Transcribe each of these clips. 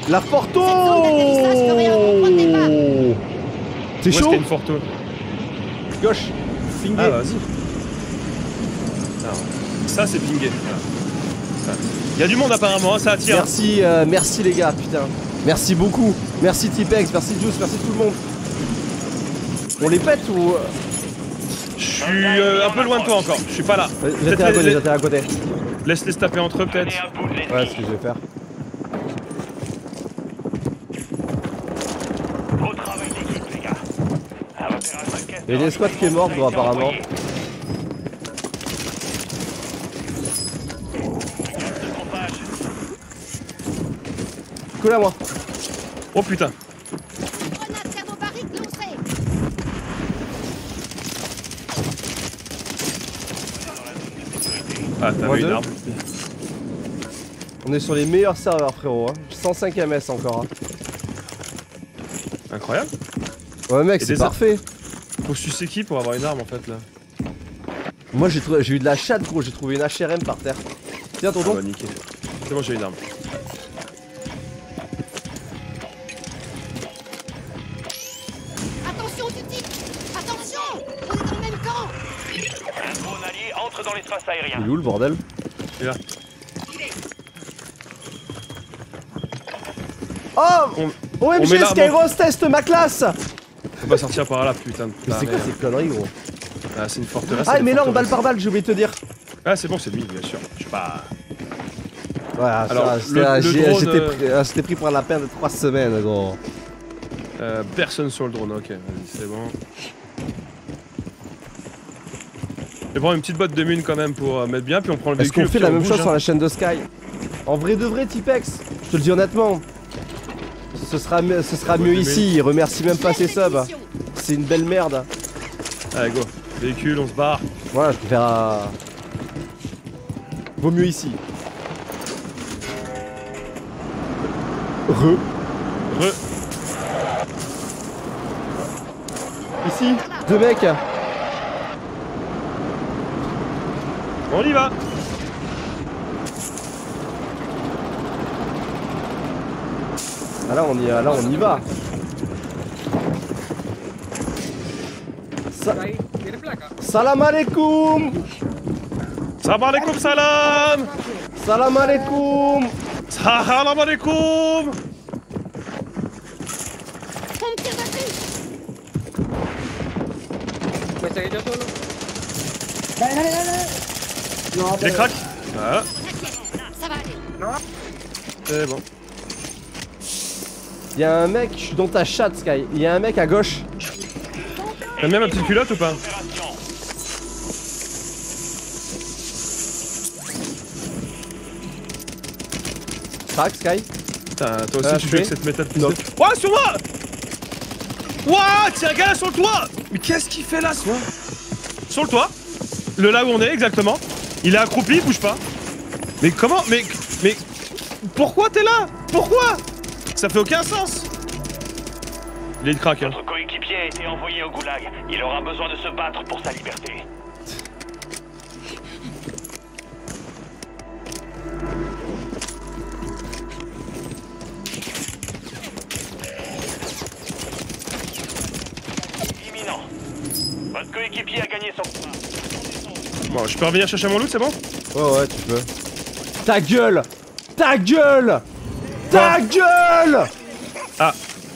La Forto. T'es chaud? Où est-ce qu'il y a une Forto? Gauche. Pingé. Ah vas-y. Ça c'est pingé. Il y a du monde apparemment, hein, ça attire. Merci, merci les gars, putain. Merci beaucoup. Merci Tipex, merci Juice, merci tout le monde. On les pète ou... Je suis un peu loin de toi encore, je suis pas là. J'étais à côté, Laisse-les se taper entre eux peut-être. Ouais, c'est ce que je vais faire. Il y a des squats qui est mort gros apparemment. Cool à moi. Oh putain. Ah t'as vu une arme. On est sur les meilleurs serveurs frérot hein. 105 ms encore hein. Incroyable. Ouais mec c'est parfait. Faut sucer qui pour avoir une arme en fait là? Moi j'ai eu de la chatte gros, j'ai trouvé une HRM par terre. Tiens tonton. Ah bah nickel. C'est bon j'ai une arme. Attention Tutti. Attention. On est dans le même camp. Un drone allié entre dans l'espace aérien. Il est où le bordel? Il est là. Oh OMG Skyros teste ma classe. Faut pas sortir par là putain de... Mais c'est quoi ces conneries gros? Ah c'est une forteresse. Ah mais là on balle par balle, j'ai oublié de te dire. Ah c'est bon c'est lui bien sûr. Je sais pas... Voilà, alors j'étais pris pour un lapin de 3 semaines gros. Personne sur le drone, ok, vas-y c'est bon. Je vais prendre une petite botte de mine quand même pour mettre bien, puis on prend le véhicule. Est-ce qu'on fait la même chose sur la chaîne de Sky? En vrai de vrai Tipex, je te le dis honnêtement. Ce sera mieux ici, il remercie même pas ses subs. C'est une belle merde. Allez go, véhicule, on se barre. Voilà, je préfère vaut mieux ici. Ici, 2 mecs. On y va. Ah là on y va. Salam alaikum. Salam alaikum salam. Salam alaikum. Salam alaikum. On me tire dessus. Les cracks. Voilà. Ça va aller. C'est bon. Y'a un mec, je suis dans ta chatte Sky. Y'a un mec à gauche. T'aimes bien ma petite culotte ou pas? Crac Sky. Putain, toi aussi tu fais avec cette méthode. Non. Ouah, sur moi! Ouah, tiens, un gars là sur le toit! Mais qu'est-ce qu'il fait là, ce sur le toit? Le là où on est, exactement. Il est accroupi, il bouge pas. Mais comment? Mais pourquoi t'es là? Pourquoi? Ça fait aucun sens! Il est de crack, hein. Notre coéquipier a été envoyé au goulag. Il aura besoin de se battre pour sa liberté. Imminent. Votre coéquipier a gagné son... Bon, je peux revenir chercher mon loot, c'est bon? Ouais, tu peux. Ta gueule! Ta gueule! Ta gueule! Ah.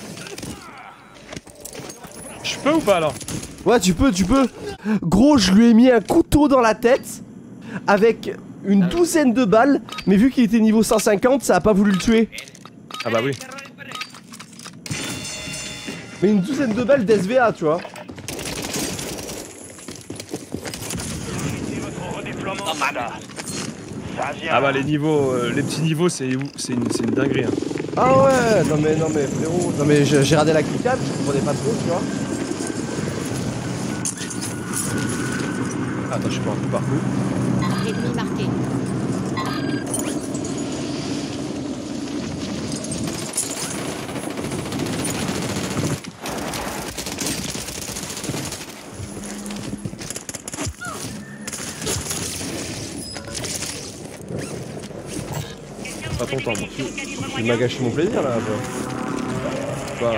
Je peux ou pas alors? Ouais, tu peux. Gros, je lui ai mis un couteau dans la tête avec une douzaine de balles, mais vu qu'il était niveau 150, ça a pas voulu le tuer. Ah bah oui. Mais une douzaine de balles d'SVA, tu vois. Ah bah les niveaux, les petits niveaux, c'est une dinguerie. Hein. Ah ouais, non mais frérot, non mais j'ai regardé la cliquable, je comprenais pas trop, tu vois. Attends, je suis pas un coup par coup. Ennemi marqué. ton temps. Moi. Il m'a gâché mon plaisir là. Bah,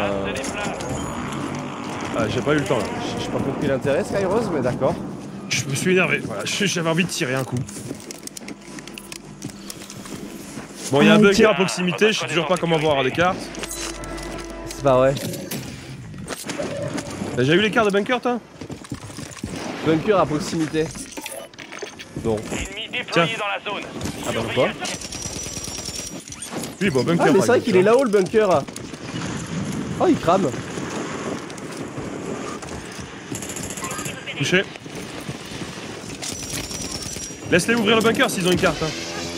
Ah, j'ai pas eu le temps là. j'ai pas compris l'intérêt Skyrose, mais d'accord. Je me suis énervé, voilà. J'avais envie de tirer un coup. Bon, il y a un bunker à proximité, je sais toujours pas comment voir des cartes. C'est pas vrai. T'as déjà eu les cartes de bunker toi? Bunker à proximité. Non. Ennemi déployé dans la zone. Ah bah quoi? Oui, bon, bunker. Ah mais par c'est vrai exemple, qu'il est là-haut le bunker. Oh il crame. Touché. Laisse-les ouvrir le bunker s'ils ont une carte. Hein.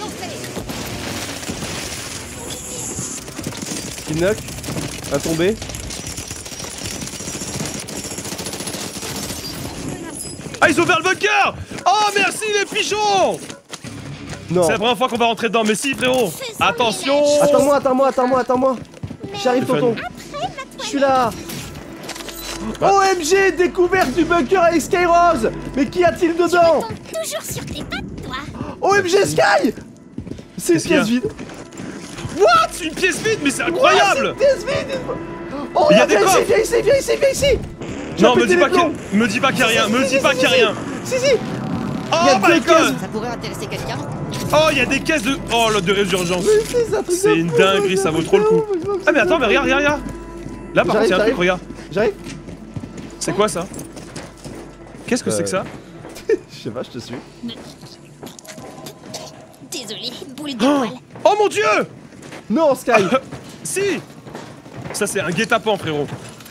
Kill knock. Un tombé. Ah, ils ont ouvert le bunker! Oh, merci les pigeons! Non. C'est la première fois qu'on va rentrer dedans, mais si, frérot! Attention! Attends-moi. J'arrive tonton. Je suis là. Bah. OMG, découverte du bunker avec Skyrose. Mais qu'y a-t-il dedans? Toujours sur tes pattes, toi. OMG Sky. C'est une Qu'est-ce qu'il y a pièce vide. What? Une pièce vide, mais c'est incroyable! Ouais, c'est une pièce vide. Oh, Il y a viens des coffres. viens ici. Non, me dis pas qu'il y a rien, me dis pas qu'il y a rien! Si. Oh Il y a my deux god! Ça pourrait intéresser quelqu'un. Oh, il y a des caisses de. Oh, l'autre de résurgence! C'est une fou, dinguerie, ça vaut trop le coup! Ah, mais attends, mais regarde! Là, par contre, il y a un truc, regarde! J'arrive. C'est quoi ça? Qu'est-ce que c'est que ça? Je sais pas, je te suis. Désolé, boule de poil. Oh mon dieu! Non Sky. Si! Ça, c'est un guet-apens, frérot!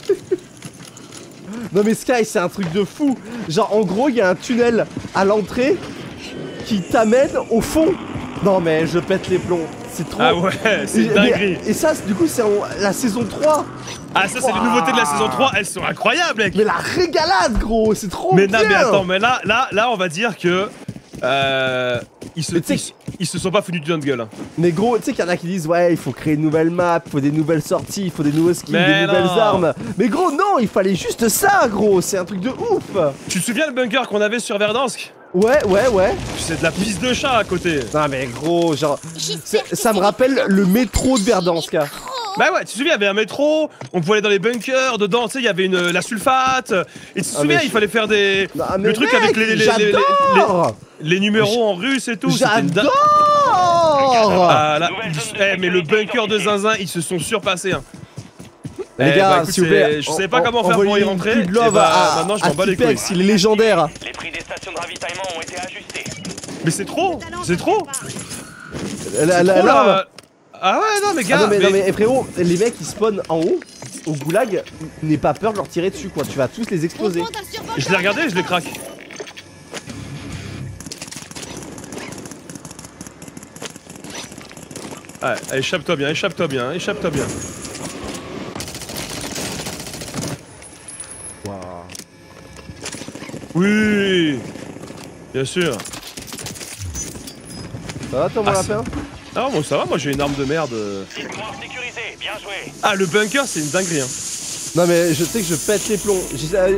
Non mais Sky, c'est un truc de fou. Genre en gros, il y a un tunnel à l'entrée qui t'amène au fond. Non mais je pète les plombs. C'est trop. Ah ouais, c'est une dinguerie! Et ça, du coup, c'est la saison 3. Ah, ça, c'est les nouveautés de la saison 3, elles sont incroyables, mec! Mais la régalade, gros, c'est trop Mais bien. non, mais attends, mais là, on va dire que. Ils se sont pas foutus du gueule. Hein. Mais gros, tu sais qu'il y en a qui disent ouais, il faut créer une nouvelle map, il faut des nouvelles sorties, il faut des nouveaux skins, Mais des nouvelles non. armes. Mais gros, non, il fallait juste ça, gros, c'est un truc de ouf. Tu te souviens le bunker qu'on avait sur Verdansk? Ouais. C'est de la piste de chat à côté. Non mais gros, genre, J'espère que ça me c'est rappelle le métro de Verdansk. Bah ouais, tu te souviens, il y avait un métro, on pouvait aller dans les bunkers, dedans, tu sais, il y avait la sulfate. Et tu te souviens, mais il fallait faire des. Non, mais le truc mec, avec j'adore. les numéros en russe et tout. c'était une J'adore. Ah là, mais le bunker de Zinzin, ils se sont surpassés. Hein. Les Eh gars, bah, écoute, s'il vous plaît, c'est- je savais pas comment faire pour y rentrer, Plus de et love bah, à, maintenant, je m'en bats les Tipex, couilles. il est légendaire. Les prix des stations de ravitaillement ont été ajustés. Mais c'est trop! C'est trop! La- C'est la- trop, l'arme. là. Ah ouais, non, mais gars! Ah non mais frérot, les mecs ils spawnent en haut, au goulag, n'aie pas peur de leur tirer dessus quoi, tu vas tous les exploser. Je l'ai regardé, je l'ai craqué. Ouais, échappe-toi bien, échappe-toi bien, échappe-toi bien. Oui! Bien sûr. Ça va toi mon Ah, lapin? Ah, moi ça va, moi j'ai une arme de merde. Mémoire sécurisée, bien joué. Ah, le bunker, c'est une dinguerie, hein. Non mais je sais que je pète les plombs.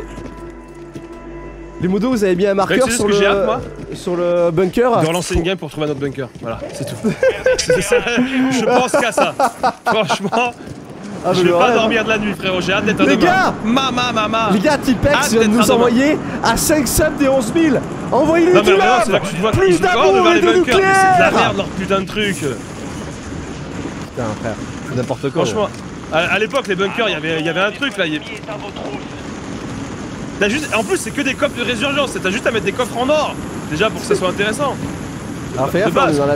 Les modos, vous avez mis un marqueur tu sais sur ce que j'ai hâte, moi sur le bunker. De relancer une game pour trouver un autre bunker. Voilà, c'est tout. C'est ça, je pense qu'à ça. Franchement, Ah, je vais le pas rêve. dormir de la nuit, frérot. J'ai hâte d'être Les demain. gars Mama. Les gars, Tipex Hâte vient de d'être nous à demain. envoyer à 5 subs des 11 000. Envoyez-les Non, du mais vraiment, c'est là love. que tu vois Plus qu'ils sont encore d'amour devant et les de bunkers. Mais c'est de la nucléaire. merde, leur putain de truc. Putain frère, c'est n'importe quoi. Franchement, à l'époque, les bunkers, il y avait un truc là. T'as juste... En plus, c'est que des coffres de résurgence. T'as juste à mettre des coffres en or. Déjà pour que ça soit intéressant. Alors fais de gaffe, on est base. dans la...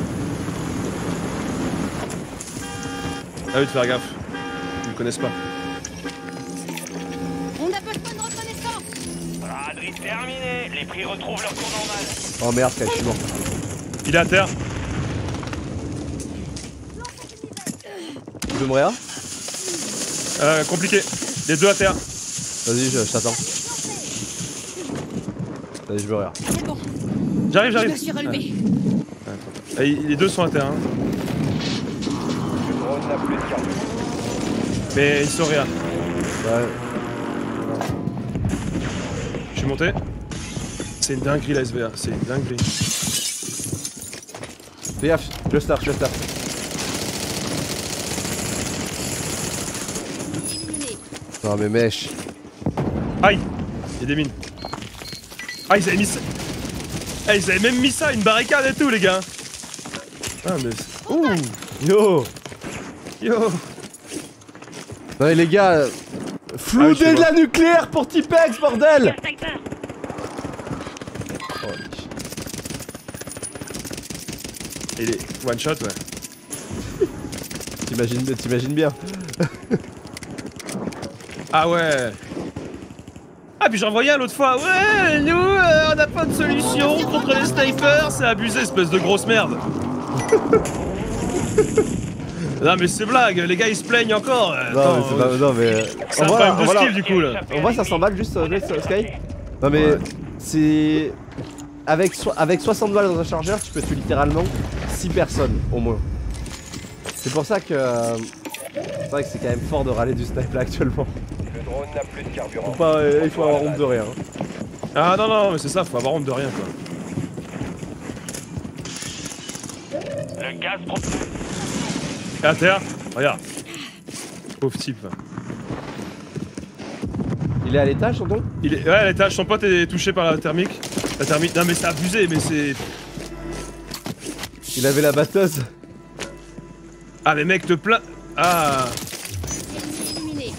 Ah oui, de faire gaffe. Ils me connaissent pas. On n'a pas le temps de reconnaissance. Braderie terminée. Les prix retrouvent leur cours normal. Oh merde, frère, je suis mort. Il est à terre. Tu veux mourir? Compliqué. Les deux à terre. Vas-y, je t'attends. Vas-y, je veux rire. C'est bon, J'arrive, je me j'arrive. suis relevé. Les deux sont à terre. Hein. Mais ils sont rien. Ouais. Je suis monté. C'est une dinguerie la SVA, c'est une dinguerie. Fais gaffe, je start. Non mais mèche. Aïe! Il y a des mines. Ah, ils avaient mis ça. Ah, ils avaient même mis ça, une barricade et tout, les gars. Ah, mais. Ouh. Yo. Yo! Non mais les gars, flouter Ah oui, de la nucléaire pour Tipex, bordel! Oh, Il est one shot, ouais. T'imagines bien. Ah ouais! Ah, puis j'en voyais un l'autre fois. Ouais, nous, on n'a pas de solution contre les snipers, c'est abusé, espèce de grosse merde. Non, mais c'est blague, les gars ils se plaignent encore. Non mais c'est un problème de skill du coup là. On voit ça s'emballe juste Sky. Non mais c'est avec 60 balles dans un chargeur, tu peux tuer littéralement 6 personnes au moins. C'est pour ça que c'est vrai que c'est quand même fort de râler du snipe là actuellement. Le drone n'a plus de carburant. Il faut avoir honte de rien. Ah non, mais c'est ça, faut avoir honte de rien quoi. Le gaz trop. Et à terre, regarde. Pauvre type. Il est à l'étage, son don? Il est. Ouais, à l'étage, son pote est touché par la thermique. La thermique. Non, mais c'est abusé, mais c'est. Il avait la batteuse. Ah, mais mec, te plains. Ah. Éliminé.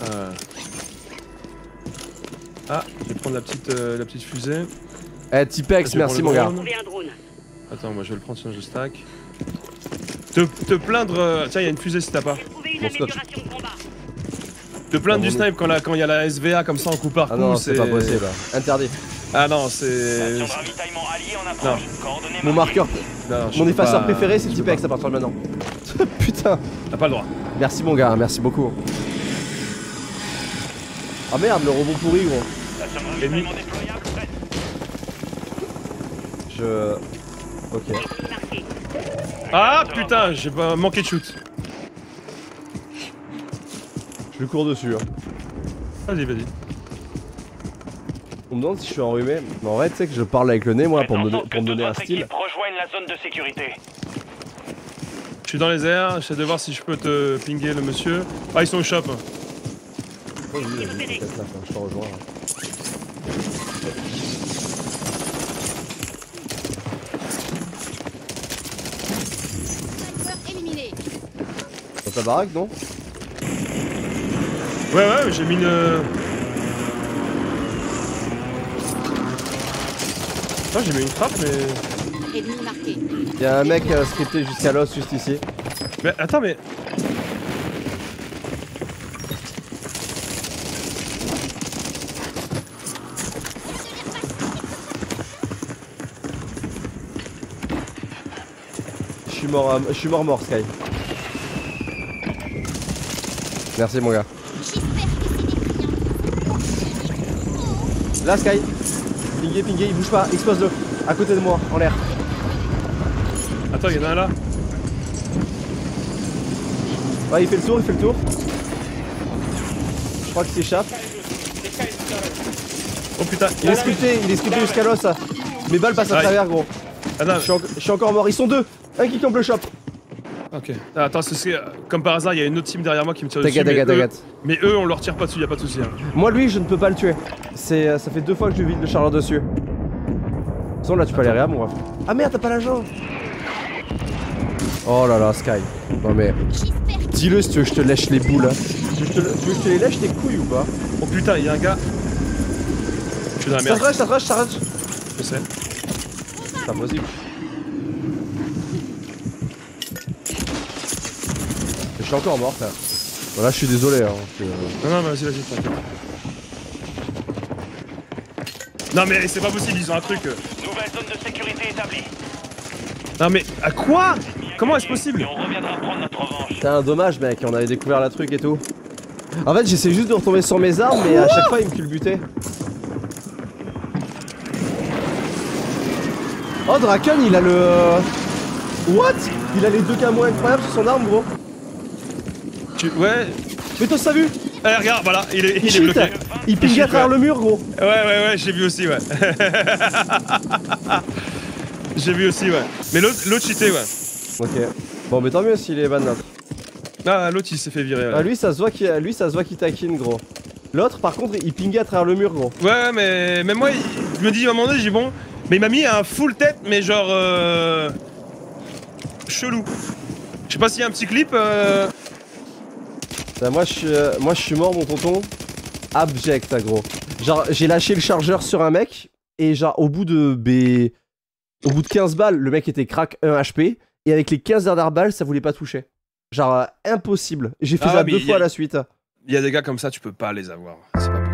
Ah, je vais prendre la petite fusée. Eh, Tipex, Je vais merci mon prendre gars. le drone. Attends, moi je vais le prendre, sinon je stack. Te plaindre. Tiens, il y a une fusée si t'as pas. Mon scotch. Te plaindre Ah, du bon, snipe quand il y a la SVA comme ça en coup par coup. Ah non, c'est pas possible. Interdit. Ah non, c'est. Station de ravitaillement allié en approche. Coordonnées Mon marqueur, Non, je mon peux effaceur pas- préféré, c'est je peux Tipex à partir de maintenant. Putain. pas. T'as pas le droit. Merci mon gars, merci beaucoup. Ah merde, le robot pourri gros. Station de ravitaillement déployable prête. Ok. Ah putain, j'ai pas manqué de shoot. Je lui cours dessus. Hein. Vas-y. On me demande si je suis enrhumé. Mais en vrai, tu sais que je parle avec le nez moi pour me donner un style. Rejoignent la zone de sécurité. Je suis dans les airs, j'essaie de voir si je peux te pinguer le monsieur. Ah, ils sont au shop. Oh, oui, vas-y, t'inquiète, là, je te rejoins. Là. Sniper éliminé. Dans ta baraque, non? Ouais, j'ai mis une. Ah, j'ai mis une frappe, mais. Ennemi marqué. Y'a un mec scripté jusqu'à l'os juste ici. Mais attends, mais. Je suis mort Sky. Merci mon gars. J'espère que c'est des clients. Là Sky. Pingé, il bouge pas, explose-le. À côté de moi, en l'air. Attends, y'en a un là. Ouais, il fait le tour. Je crois qu'il s'échappe. Oh putain, Il est scripté jusqu'à l'os. Ça. Mes balles passent à Aïe. travers gros. Ah non, Je suis encore mort, ils sont deux. Un qui campe le shop. ok. Ah, attends, comme par hasard, il y a une autre team derrière moi qui me tire dessus. T'inquiète. Mais eux, on leur tire pas dessus, y a pas de souci. Hein. Moi lui je ne peux pas le tuer. Ça fait 2 fois que je lui vide le chargeur dessus. Sinon là tu peux aller réa mon ref. Ah merde t'as pas l'agent. Oh là là Sky. Non mais J'espère que dis-le si tu veux que je te lèche les boules. Tu veux que je te les lèche tes couilles ou pas? Oh putain, il y a un gars. Je suis dans la Ça merde. rush. Je sais. C'est pas possible. Je suis encore mort frère. Voilà je suis désolé hein. Non, vas-y, t'inquiète. Non, mais c'est pas possible, ils ont un truc. Nouvelle zone de sécurité établie. Non, mais à quoi? Comment est-ce possible? Et on reviendra prendre notre revanche. C'est un dommage mec, on avait découvert la truc et tout. En fait j'essaie juste de retomber sur mes armes mais à chaque fois il me culbutait. Oh Draken il a le... What? Il a les 2 camos incroyables sur son arme gros. Ouais. Mais toi t'as vu? Allez, regarde, voilà, il est Shit. bloqué. Il ping à travers le mur gros. Ouais, j'ai vu aussi, ouais. J'ai vu aussi, ouais. Mais l'autre cheaté, ouais. Ok. Bon mais tant mieux s'il est ban notre. Ah, l'autre il s'est fait virer. Ah Ouais. lui ça se voit qu'il taquine gros. L'autre, par contre, il pingait à travers le mur, gros. Ouais, mais même moi, je me dis à un moment donné, j'ai bon. Mais il m'a mis un full tête, mais genre. Chelou. Je sais pas s'il y a un petit clip. Bah, moi, je suis mort, mon tonton. Abject, ça, gros. Genre, j'ai lâché le chargeur sur un mec, et genre, au bout de 15 balles, le mec était crack 1 HP, et avec les 15 dernières balles, ça voulait pas toucher. Genre, impossible. J'ai fait ça 2 fois à la suite. Il y a des gars comme ça, tu peux pas les avoir. C'est pas